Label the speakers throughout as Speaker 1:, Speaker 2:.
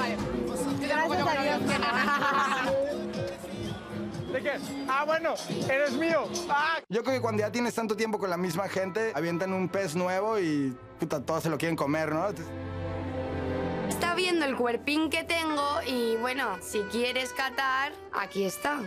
Speaker 1: Vale. Gracias a Dios.
Speaker 2: ¿De qué? Ah, bueno, eres mío. Ah. Yo creo que cuando ya tienes tanto tiempo con la misma gente, avientan un pez nuevo y puta, todos se lo quieren comer, ¿no?
Speaker 3: Está viendo el cuerpín que tengo y bueno, si quieres catar, aquí está.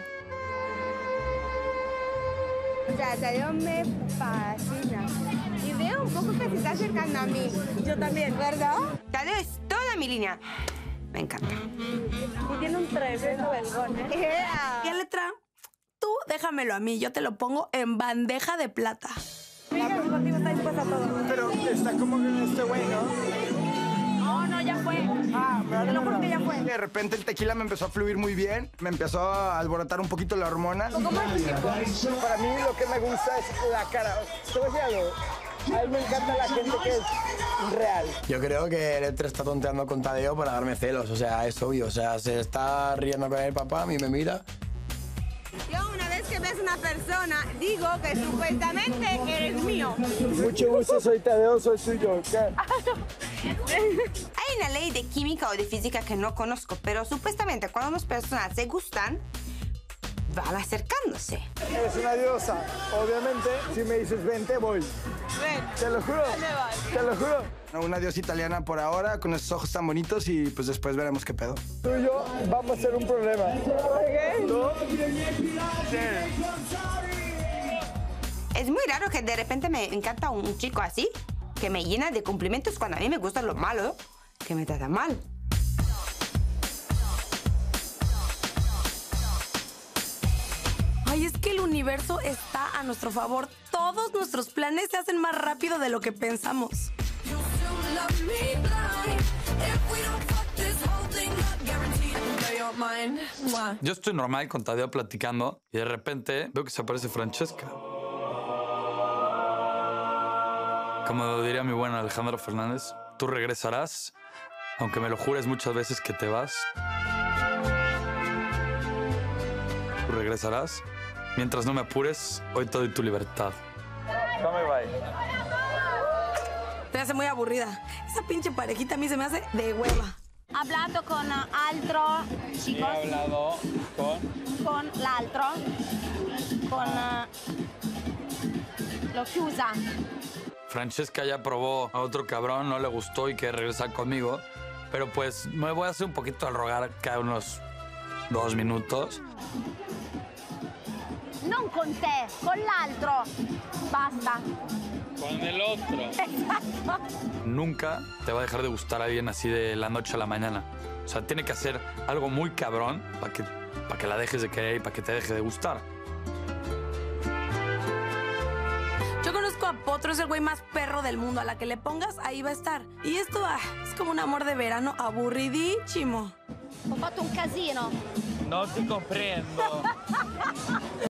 Speaker 1: O sea, Tadeo me fascina. Y veo un poco que se está acercando a mí. Yo también, ¿verdad?
Speaker 4: Tadeo es toda mi línea. Me encanta.
Speaker 1: Y tiene un tremendo belgón, ¿eh?
Speaker 5: ¿Qué letra? Tú déjamelo a mí, yo te lo pongo en bandeja de plata.
Speaker 1: Mira, contigo está dispuesta a todo.
Speaker 2: Pero está como que este güey, ¿no?
Speaker 1: No, ya fue.
Speaker 2: Ah, pero
Speaker 1: Te lo juro que ya fue.
Speaker 2: De repente el tequila me empezó a fluir muy bien, me empezó a alborotar un poquito la hormona.
Speaker 1: ¿Cómo es tu tipo?
Speaker 2: Para mí lo que me gusta es la cara. Te voy a decir algo. A mí me encanta la gente que es real.
Speaker 6: Yo creo que Electra está tonteando con Tadeo para darme celos, o sea, es obvio. O sea, se está riendo con el papá, a mí me mira.
Speaker 1: Yo una vez que ves una persona, digo que supuestamente eres mío.
Speaker 2: Mucho gusto, soy Tadeo, soy suyo. ¿Qué?
Speaker 4: Hay una ley de química o de física que no conozco, pero supuestamente cuando dos personas se gustan, van acercándose.
Speaker 2: Eres una diosa. Obviamente, si me dices vente, voy.
Speaker 1: Ven.
Speaker 2: Te lo juro.
Speaker 1: ¿Dónde vas?
Speaker 2: Te lo juro. Una diosa italiana por ahora, con esos ojos tan bonitos y pues después veremos qué pedo. Tú y yo vamos a ser un problema. ¿Por qué? ¿Tú? Sí.
Speaker 4: Es muy raro que de repente me encanta un chico así, que me llena de cumplimientos cuando a mí me gusta lo malo, que me trata mal.
Speaker 5: Ay, es que el universo está a nuestro favor. Todos nuestros planes se hacen más rápido de lo que pensamos.
Speaker 7: Yo estoy normal con Tadeo platicando y de repente veo que se aparece Francesca. Como diría mi buen Alejandro Fernández, tú regresarás, aunque me lo jures muchas veces que te vas. Tú regresarás. Mientras no me apures, hoy te doy tu libertad. No me vayas.
Speaker 5: Se me hace muy aburrida. Esa pinche parejita a mí se me hace de hueva.
Speaker 8: Hablando con altro, chicos.
Speaker 7: He hablado
Speaker 8: Con l'altro. Con lo chiusa.
Speaker 7: Francesca ya probó a otro cabrón, no le gustó y quiere regresar conmigo. Pero pues me voy a hacer un poquito al rogar cada unos 2 minutos.
Speaker 8: Non con te, con l'altro. Basta.
Speaker 7: Con el otro.
Speaker 8: Exacto.
Speaker 7: Nunca te va a dejar de gustar a alguien así de la noche a la mañana. O sea, tiene que hacer algo muy cabrón para que la dejes de querer y para que te deje de gustar.
Speaker 5: Yo conozco a Potro, es el güey más perro del mundo. A la que le pongas, ahí va a estar. Y esto es como un amor de verano aburridísimo.
Speaker 8: Ho fatto un casino.
Speaker 7: No te comprendo.